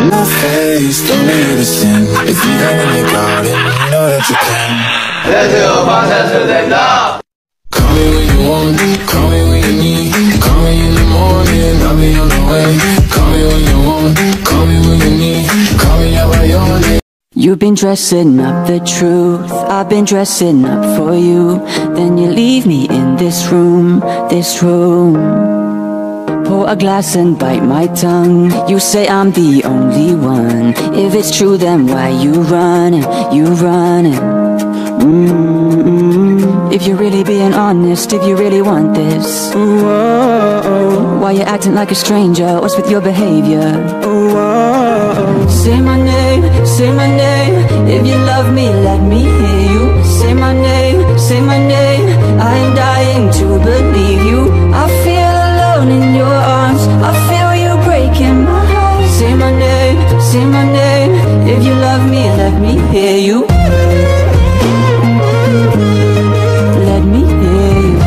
No face, don't need to sin. If you got in your garden, you know that you can. Call me when you want, call me when you need. Call me in the morning, I'll be on the way. Call me when you want, call me when you need. Call me out by your name. You've been dressing up the truth, I've been dressing up for you. Then you leave me in this room, this room. Pour a glass and bite my tongue. You say I'm the only one. If it's true, then why you running, you running? If you're really being honest, if you really want this, why you acting like a stranger? What's with your behavior? Say my name, say my name. If you love me, let me hear you. Say my name, say my name. I am dying to believe you. I feel alone in your arms, I feel you breaking my heart. Say my name, say my name. If you love me, let me hear you. Let me hear you.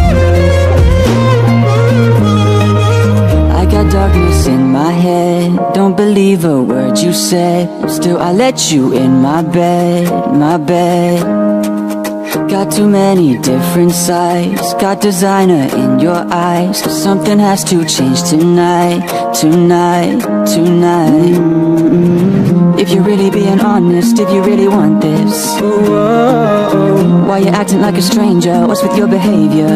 I got darkness in my head, don't believe a word you said. Still I let you in my bed, my bed. Got too many different sides, got designer in your eyes. Something has to change tonight, tonight, tonight. If you're really being honest, if you really want this, why you acting like a stranger? What's with your behavior?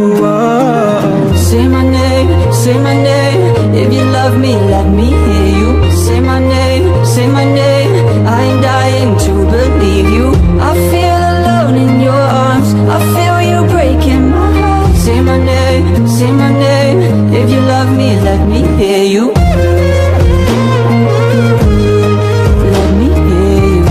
Say my name, say my name. If you love me, let me hear you. Say my name, say my name. I am dying to believe you. I feel alone in your arms, I feel you breaking my heart. Say my name, say my name. If you love me, let me hear you. Let me hear you.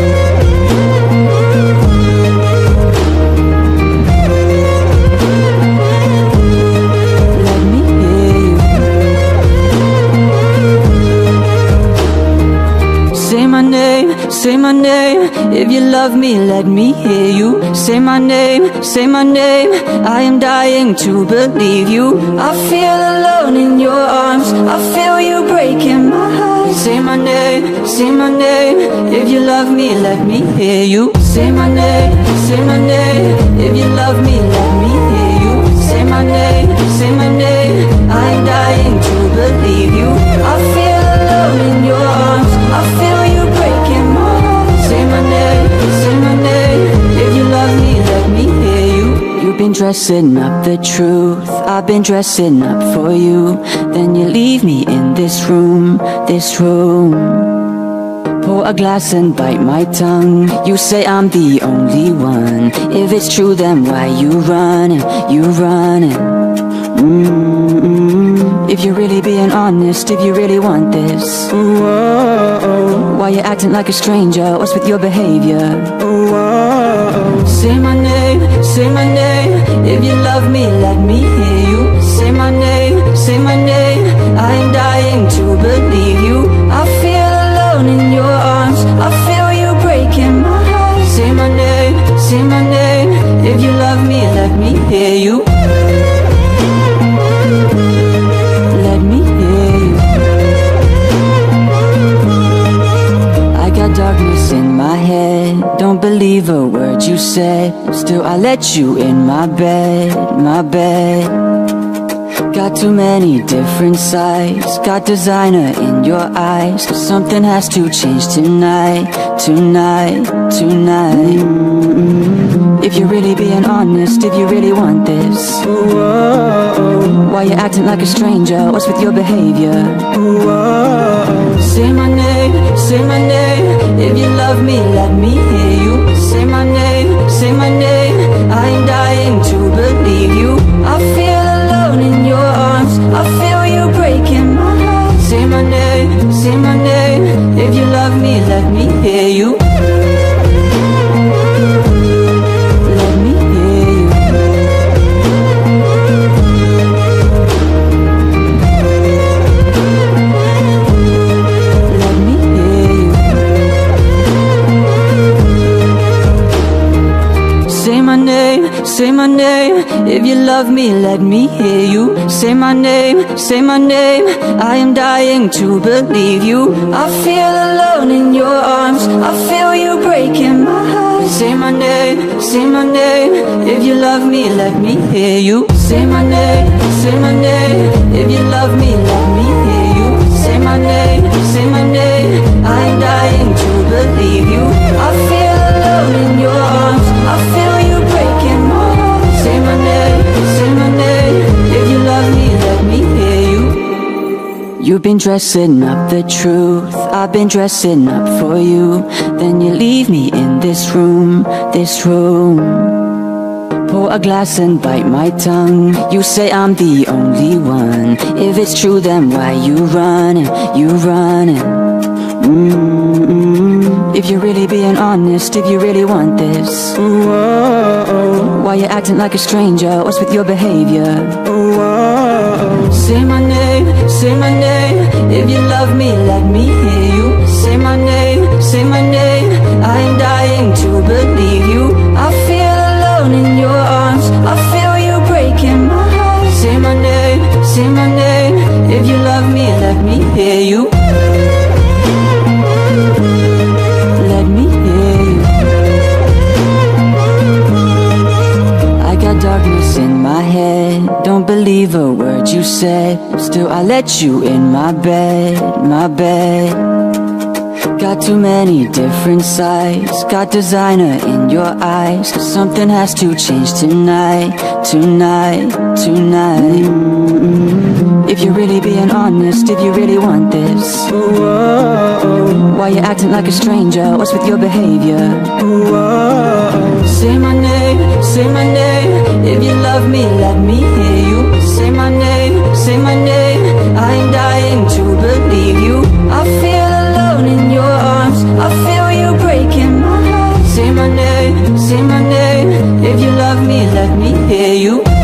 Let me hear you. Say my name, say my name. If you love me, let me hear you. Say my name, say my name. I am dying to believe you. I feel alone in your arms, I feel you breaking my heart. Say my name, say my name. If you love me, let me hear you. Say my name, say my name. If you love me, let me hear you. Say my name, say my name. I am dying to believe you. I feel alone in your arms, I feel you breaking my heart. Say my name, say my name. If you love me, let me hear you. You've been dressing up the truth, I've been dressing up for you. Then you leave me in this room, this room. Pour a glass and bite my tongue. You say I'm the only one. If it's true, then why you running, you running? If you're really being honest, if you really want this, why you acting like a stranger? What's with your behavior? Say my name, say my name. If you love me, let me hear you. Say my name, say my name. I am dying to believe you. I feel alone in your arms, I feel you breaking my heart. Say my name, say my name. If you love me, let me hear you. Let me hear you. I got darkness in my head, don't believe a word you said. Still I let you in my bed, my bed. Got too many different sides, got designer in your eyes. Something has to change tonight, tonight, tonight. If you're really being honest, if you really want this, why you acting like a stranger? What's with your behavior? Say my name, say my name. If you love me, let me hear you. Say my name, say my name. I am dying to believe you. I feel alone in your arms, I feel you breaking my heart. Say my name, say my name. If you love me, let me hear you. Let me hear you. Let me hear you. name, say my name. If you love me, let me hear you. Say my name, say my name. I am dying to believe you. I feel alone in your arms, I feel you breaking my heart. Say my name, say my name. If you love me, let me hear you. Say my name, say my name. If you love me, let me hear you. Say my name, say my name. I am dying to believe you. I feel alone in your arms, I feel you breaking my heart. Say my name, say my name. If you love me, let me hear you. You've been dressing up the truth, I've been dressing up for you. Then you leave me in this room, this room. Pour a glass and bite my tongue. You say I'm the only one. If it's true, then why you running, you running? If you're really being honest, if you really want this, why you acting like a stranger? What's with your behavior? Say my name, say my name. If you love me, let me hear you. Say my name, say my name. I am dying to believe you. I feel alone in your arms, I feel you breaking my heart. Say my name, say my name. If you love me, let me hear you. Let me hear you. I got darkness in my head, don't believe a word you said. Still I let you in my bed, my bed. Got too many different sides, got designer in your eyes. Something has to change tonight, tonight, tonight. If you're really being honest, if you really want this, why you acting like a stranger? What's with your behavior? Say my name, say my name. If you love me, let me hear you. Say my name, say my name. I am dying to believe you. I feel alone in your arms, I feel you breaking my heart. Say my name, say my name. If you love me, let me hear you.